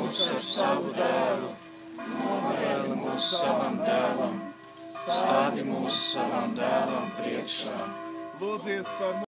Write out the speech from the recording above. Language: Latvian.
mūs ar savu dēlu, novēli mūs savam dēlam, stādi mūs savam dēlam priekšā. Lūdzies par